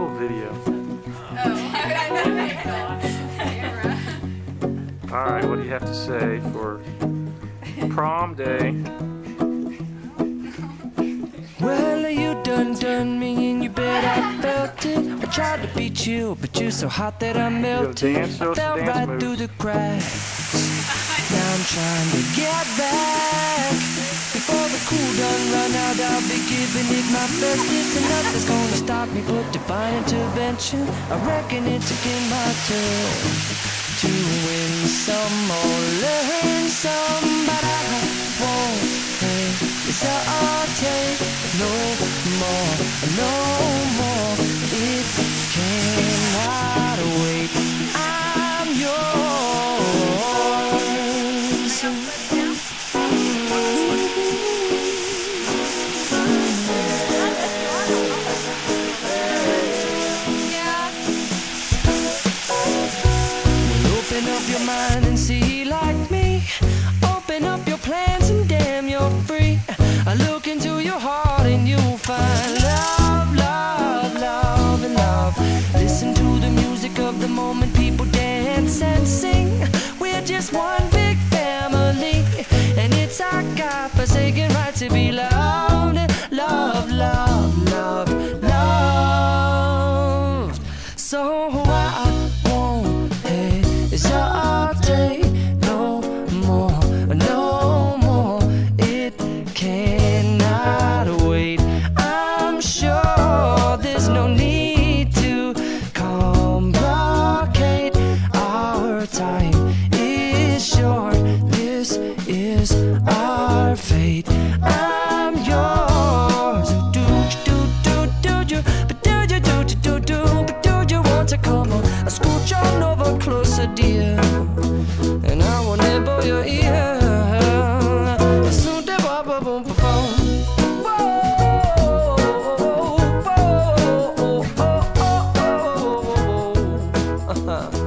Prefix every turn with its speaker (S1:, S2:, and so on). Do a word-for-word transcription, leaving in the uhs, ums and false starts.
S1: little video. Alright, what do you have to say for prom day?
S2: Well, you done done me and you bet I felt it. I tried to beat you, but you're so hot that I melted.
S1: Dance,
S2: I fell right
S1: moves.
S2: through the cracks. Now I'm trying to get back. Before the cool done run out, I'll be giving it my bestest. And nothing's gonna stop me but divine intervention. I reckon it's again my turn to win some or learn some, but I won't hesitate no more, no more. It cannot wait. I'm yours. Well, open up your mind and see like me. Open up your plans and damn, you're free. I look into your heart and you'll find love, love, love, and love. Listen to the music of the moment, people dance and sing. We're just one big family, and it's our God-forsaken right to be loved, love, love, love, loved. So I won't hesitate no more, no more. It cannot wait. I'm sure there's no need to complicate. Our time is short. This is our fate. I'm yours. Do do do do do, but do you do do do do, but do you want to come on? I scooch on over closer, dear, and I will nibble your ear. Uh-huh.